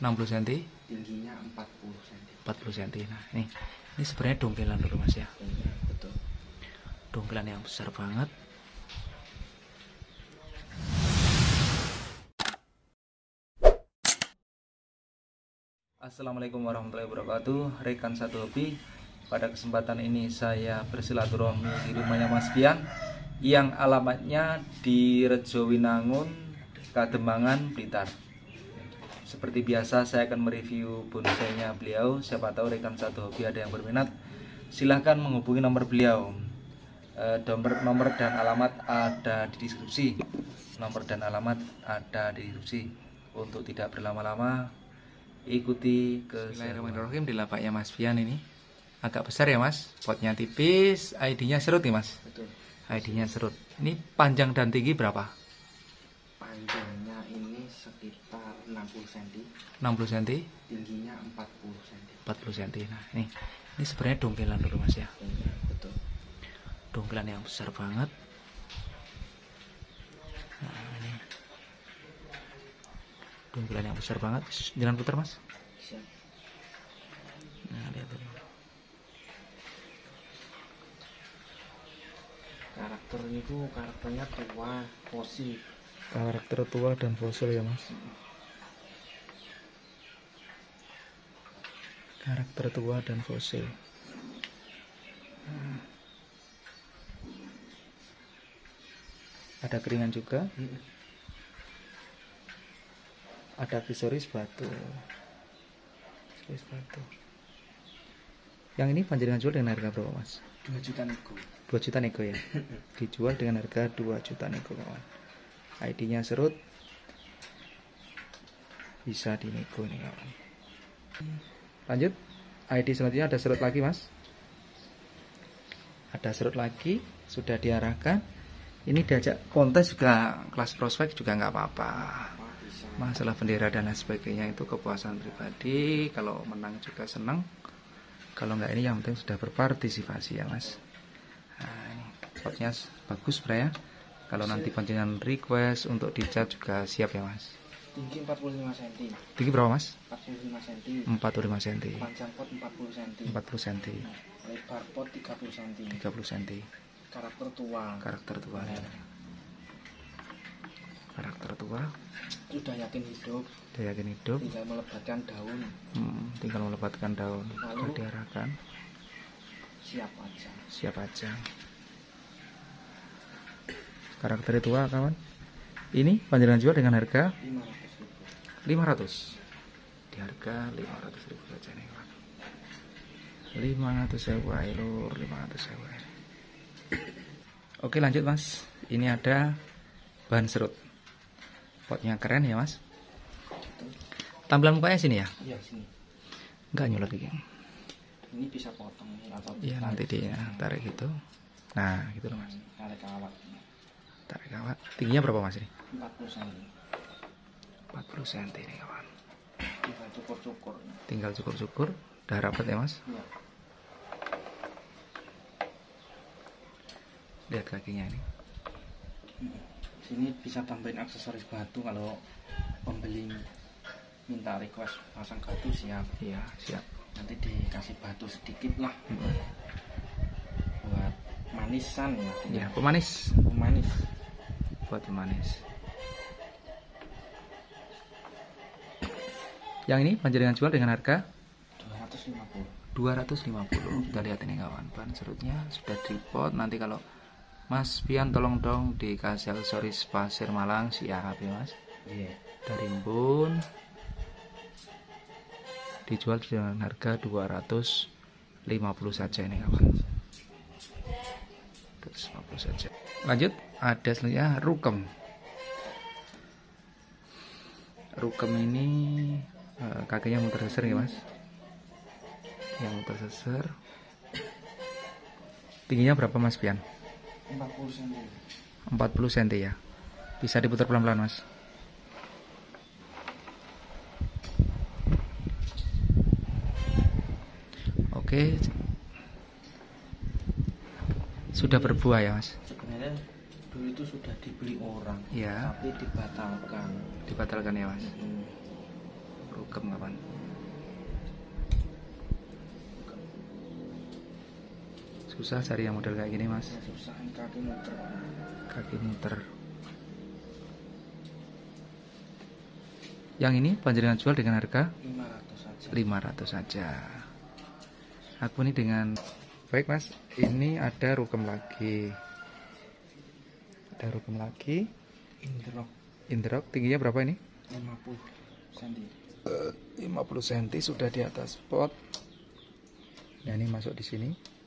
60 cm, tingginya 40 cm. 40 cm. Nah, ini sebenarnya dongkelan dulu Mas ya. Betul. Dongkelan yang besar banget. Assalamualaikum warahmatullahi wabarakatuh. Rekan satu hobi. Pada kesempatan ini saya bersilaturahmi di rumahnya Mas Pian yang alamatnya di Rejowinangun, Kademangan, Blitar. Seperti biasa saya akan mereview bonsainya beliau. Siapa tahu rekan satu hobi ada yang berminat, silahkan menghubungi nomor beliau. Nomor dan alamat ada di deskripsi. Nomor dan alamat ada di deskripsi. Untuk tidak berlama-lama, ikuti ke Bismillahirrahmanirrahim. Di lapaknya Mas Pian ini agak besar ya Mas, potnya tipis, ID-nya serut nih Mas. Betul. ID-nya serut. Ini panjang dan tinggi berapa? Panjangnya ini sekitar 60 cm. 60 cm, Tingginya 40 cm. 40 cm. Nah, ini sebenarnya dongkelan dulu Mas ya. Betul. Dongkelan yang besar banget. Nah, ini dongkelan yang besar banget. Jalan putar Mas. Siap. Nah, lihat dulu. Karakternya tua, fosil. Karakter tua dan fosil ya Mas. Karakter tua dan fosil. Ada keringan juga. Ada aksesoris batu. Yang ini panjenengan jual dengan harga berapa Mas? 2 juta nego. 2 juta nego ya. Dijual dengan harga 2 juta nego kawan. ID-nya serut. Bisa dinego nih kawan. Lanjut. ID selanjutnya ada serut lagi Mas. Ada serut lagi, sudah diarahkan. Ini diajak kontes juga, kelas prospek juga nggak apa-apa. Masalah bendera dan lain sebagainya itu kepuasan pribadi. Kalau menang juga senang. Kalau nggak ini yang penting sudah berpartisipasi ya Mas. Nah, ini potnya bagus bro ya. Kalau nanti panjenengan request untuk dicat juga siap ya Mas. Tinggi 45 cm. Tinggi berapa Mas? 45 cm. 45 cm. Panjang pot 40 cm. 40 cm. Lebar pot 30 cm. 30 cm. Karakter tua. Karakter tua ya. Karakter tua. Sudah yakin hidup. Sudah yakin hidup. Tinggal melebatkan daun. Tinggal melebatkan daun. Lalu sudah diarahkan. Siap aja. Siap aja. Karakter tua kawan. Ini panjenengan jual dengan harga 500.000. 500. Di harga 500.000 saja nih kawan. 500.000 lur, 500.000. Oke lanjut Mas. Ini ada bahan serut. Potnya keren ya Mas. Tampilan mukanya sini ya? Iya sini. Enggak nyulat lagi. Ini bisa potong atau iya nanti dia tarik gitu. Nah gitu loh Mas. Tarik kawat. Tarik kawat. Tingginya berapa Mas ini? 40 cm. 40 cm ini kawan. Tinggal cukur-cukur. Tinggal cukur-cukur. Udah rapat ya Mas? Iya. Lihat kakinya ini. Sini bisa tambahin aksesoris batu kalau pembeli minta request pasang batu siap. Iya siap. Nanti dikasih batu sedikit lah. Buat manisan ya. Iya pemanis. Pemanis. Buat pemanis. Yang ini panjenengan jual dengan harga 250. 250. Kita lihat ini kawan, bahan serutnya sudah tripod. Nanti kalau Mas Pian tolong dong dikasih aksesoris pasir Malang siap ya Mas. Iya. Dari Mbun. Dijual dengan harga 250 saja ini kawan. 250 saja. Lanjut, ada selanjutnya rukem. Rukem ini kakinya muter seser ya Mas. Yang muter seser. Tingginya berapa Mas Pian? 40 cm. 40 cm ya. Bisa diputar pelan-pelan Mas. Oke. Sudah berbuah ya Mas? Sebenarnya dulu itu sudah dibeli orang, ya. Tapi dibatalkan. Dibatalkan ya Mas? pakem kawan. Susah cari yang model kayak gini mas. Susah, kaki muter. Kaki muter. Yang ini panjenengan jual dengan harga 500 saja. 500 saja. Aku ini dengan baik mas. Ini ada rukem lagi. Ada rukem lagi. Indrok tingginya berapa ini? 50 cm. 50 cm sudah di atas pot. Nah ini masuk di sini.